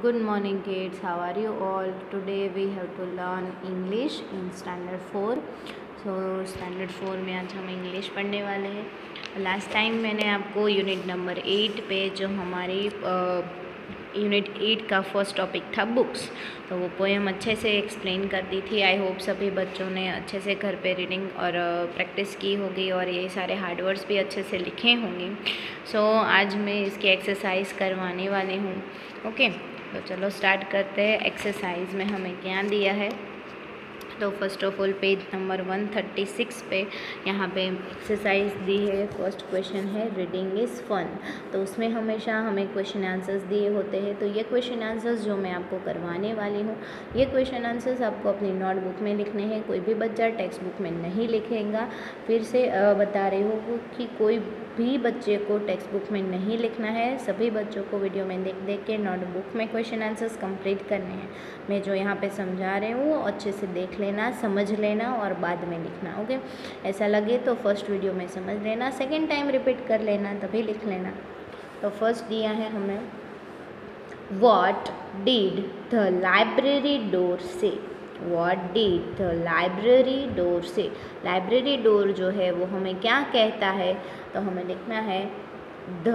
Good morning kids, how are you all? Today we have to learn English in standard 4. So standard 4 में आज हम English पढ़ने वाले हैं। लास्ट टाइम मैंने आपको यूनिट नंबर 8 पे जो हमारी यूनिट 8 का फर्स्ट टॉपिक था बुक्स, तो वो पोएम अच्छे से एक्सप्लेन कर दी थी। आई होप सभी बच्चों ने अच्छे से घर पे रीडिंग और प्रैक्टिस की होगी और ये सारे हार्ड वर्ड्स भी अच्छे से लिखे होंगे। सो आज मैं इसकी एक्सरसाइज करवाने वाली हूँ। ओके, तो चलो स्टार्ट करते हैं। एक्सरसाइज में हमें क्या दिया है, तो first of all page number 136 पे यहाँ पे एक्सरसाइज दी है। फर्स्ट क्वेश्चन है रीडिंग इज़ फन। तो उसमें हमेशा हमें क्वेश्चन आंसर्स दिए होते हैं। तो ये क्वेश्चन आंसर्स जो मैं आपको करवाने वाली हूँ, ये क्वेश्चन आंसर्स आपको अपनी नोटबुक में लिखने हैं। कोई भी बच्चा टेक्स्ट बुक में नहीं लिखेगा। फिर से बता रही हूँ कि कोई भी बच्चे को टेक्स्ट बुक में नहीं लिखना है। सभी बच्चों को वीडियो में देख देख के नोटबुक में क्वेश्चन आंसर्स कंप्लीट करने हैं। मैं जो यहाँ पे समझा रही हूँ वो अच्छे से देख लेना, समझ लेना और बाद में लिखना। ओके, ऐसा लगे तो फर्स्ट वीडियो में समझ लेना, सेकेंड टाइम रिपीट कर लेना, तभी लिख लेना। तो फर्स्ट दिया है हमें, what did the library door say. What did the library door say. Library door जो है वो हमें क्या कहता है, तो हमें लिखना है the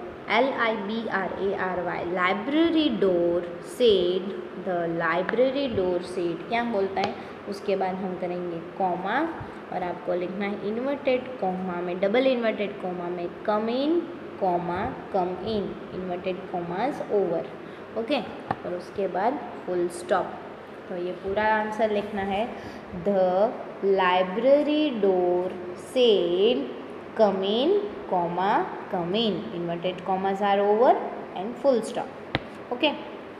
LIBRARY library door said. The library door said क्या बोलता है, उसके बाद हम करेंगे कॉमा और आपको लिखना है इन्वर्टेड कॉमा में, डबल इन्वर्टेड कॉमा में come in comma come in, inverted commas over. Okay, और उसके बाद फुल स्टॉप। तो ये पूरा आंसर लिखना है the library door said come in comma come in, inverted commas are over and full stop. Okay,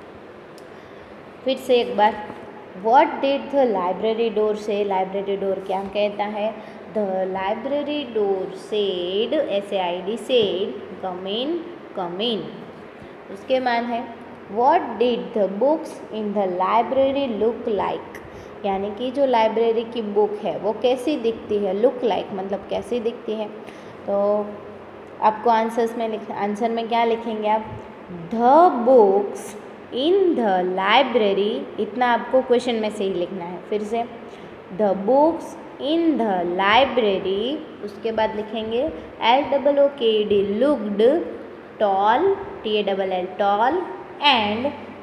फिर से एक बार, what did the library door say. Library door क्या कहता है, the library door said SAID said come in come in. उसके बाद है what did the books in the library look like, यानी कि जो लाइब्रेरी की बुक है वो कैसी दिखती है। लुक लाइक मतलब कैसी दिखती है। तो आपको आंसर्स में आंसर में क्या लिखेंगे आप, the books in the library, इतना आपको क्वेश्चन में से ही लिखना है। फिर से the books in the library, उसके बाद लिखेंगे LOOKED looked tall, TALL tall and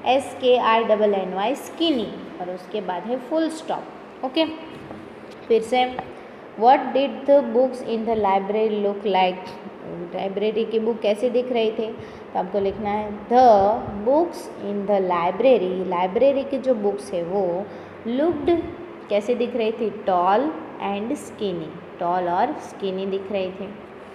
SKINNY skinny, और उसके बाद है फुल स्टॉप। ओके, फिर से what did the books in the library look like, library की बुक कैसी दिख रही थी, तो आपको लिखना है the books in the library, library की जो बुक्स है वो लुक्ड कैसे दिख रही थी, टॉल एंड स्किनी, टॉल और स्किनी दिख रही थी।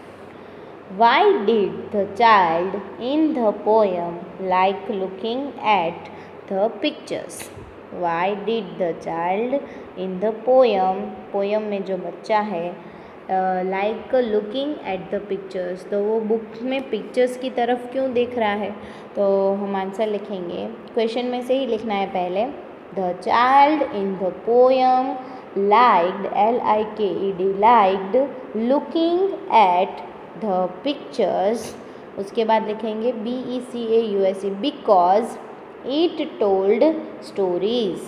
Why did the child in the poem like looking at the pictures? Why did the child in the poem, poem में जो बच्चा है like looking at the pictures, तो वो बुक में पिक्चर्स की तरफ क्यों देख रहा है। तो हम आंसर लिखेंगे, क्वेश्चन में से ही लिखना है पहले, the child in the poem liked LIKED liked looking at the pictures। उसके बाद लिखेंगे BECAUSE because it told stories,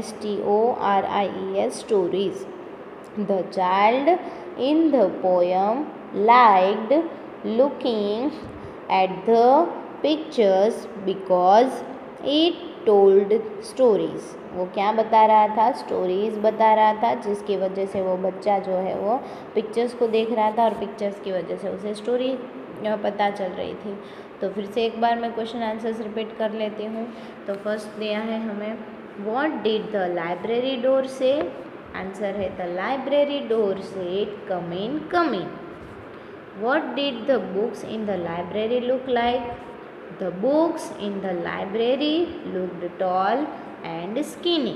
STORIES stories। The child in the poem liked looking at the pictures because it told stories। वो क्या बता रहा था, stories बता रहा था, जिसकी वजह से वो बच्चा जो है वो पिक्चर्स को देख रहा था और पिक्चर्स की वजह से उसे स्टोरी पता चल रही थी। तो फिर से एक बार मैं क्वेश्चन आंसर्स रिपीट कर लेती हूँ। तो फर्स्ट दिया है हमें what did the library door say, answer है the library door say come in come in. What did the books in the library look like, the books in the library looked tall and skinny।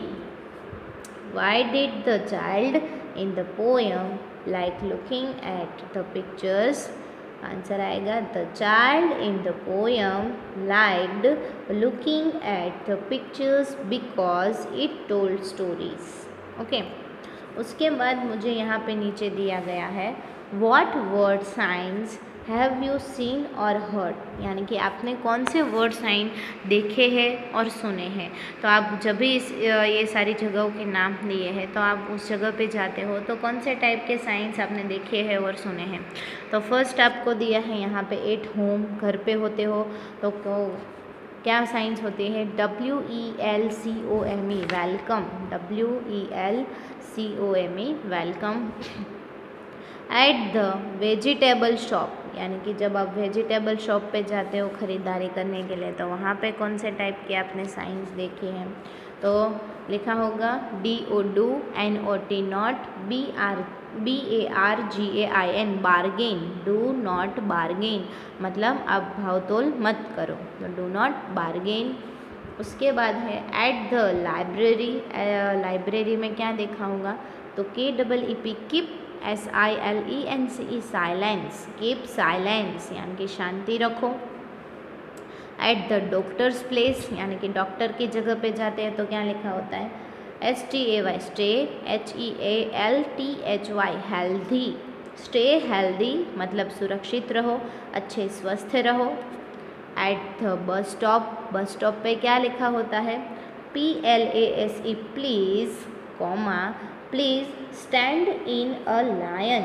Why did the child in the poem like looking at the pictures, answer आएगा the child in the poem liked looking at the pictures because it told stories। Okay, उसके बाद मुझे यहाँ पे नीचे दिया गया है what word signs have you seen और हर्ड, यानी कि आपने कौन से वर्ड साइन देखे हैं और सुने हैं। तो आप जब भी ये सारी जगहों के नाम लिए हैं तो आप उस जगह पे जाते हो तो कौन से टाइप के साइंस आपने देखे हैं और सुने हैं। तो फर्स्ट आपको दिया है यहाँ पे एट होम, घर पे होते हो तो क्या साइंस होते हैं, WELCOME welcome, WELCOME welcome. At the vegetable shop, यानी कि जब आप वेजिटेबल शॉप पे जाते हो ख़रीदारी करने के लिए तो वहाँ पे कौन से टाइप के आपने साइंस देखे हैं। तो लिखा होगा DO NOT not, BARGAIN bargain, do not bargain मतलब आप भावतोल मत करो, तो डू नॉट बार्गेन। उसके बाद है एट द लाइब्रेरी, लाइब्रेरी में क्या देखा होगा, तो KEEP keep, SILENCE silence, keep silence यानी कि शांति रखो। एट द डॉक्टर्स प्लेस, यानी कि डॉक्टर की जगह पे जाते हैं तो क्या लिखा होता है, STAY stay, HEALTHY healthy, stay healthy मतलब सुरक्षित रहो, अच्छे स्वस्थ रहो। At the bus stop, bus stop पे क्या लिखा होता है, PLASE please, comma please stand in a line,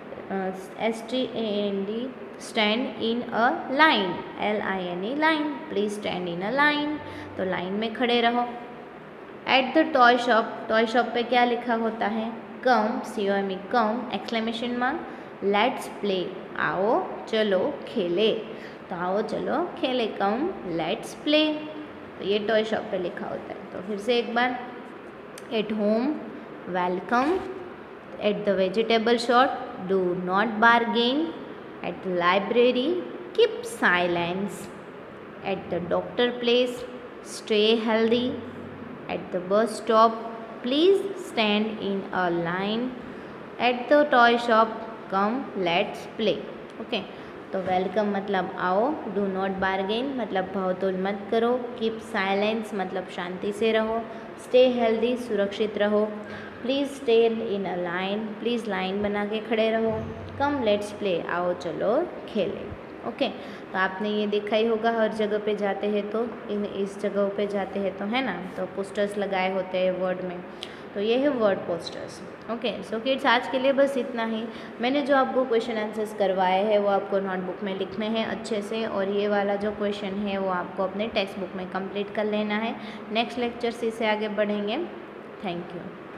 STAND stand in a line, LINE line, please stand in a line तो लाइन में खड़े रहो। At the toy shop, toy shop पे क्या लिखा होता है, come, COME come, exclamation mark, let's play आओ चलो खेले, तो आओ चलो खेले, कम लेट्स प्ले, तो ये टॉय शॉप पे लिखा होता है। तो फिर से एक बार, at home welcome, at the vegetable shop do not bargain, at the library keep silence, at the doctor place stay healthy, at the bus stop please stand in a line, at the toy shop come let's play. Okay, तो welcome मतलब आओ, do not bargain मतलब भावतोल मत करो, keep silence मतलब शांति से रहो, stay healthy सुरक्षित रहो, please stay in a line please line बना के खड़े रहो, कम लेट्स प्ले आओ चलो खेले। ओके, तो आपने ये देखा ही होगा हर जगह पे जाते हैं तो इस जगहों पे जाते हैं तो है ना, तो पोस्टर्स लगाए होते हैं वर्ड में, तो ये है word posters. Okay so kids, आज के लिए बस इतना ही। मैंने जो आपको क्वेश्चन आंसर्स करवाए हैं वो आपको नोटबुक में लिखने हैं अच्छे से, और ये वाला जो क्वेश्चन है वो आपको अपने टेक्स्ट बुक में कंप्लीट कर लेना है। नेक्स्ट लेक्चर से इसे आगे बढ़ेंगे। Thank you.